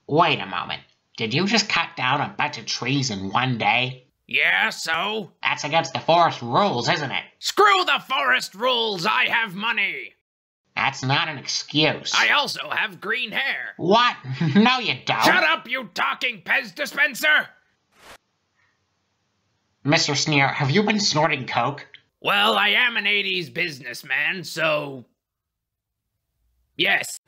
Wait a moment. Did you just cut down a bunch of trees in one day? Yeah, so? That's against the forest rules, isn't it? Screw the forest rules! I have money! That's not an excuse. I also have green hair. What? No, you don't. Shut up, you talking Pez dispenser! Mr. Sneer, have you been snorting coke? Well, I am an 80s businessman, so... yes.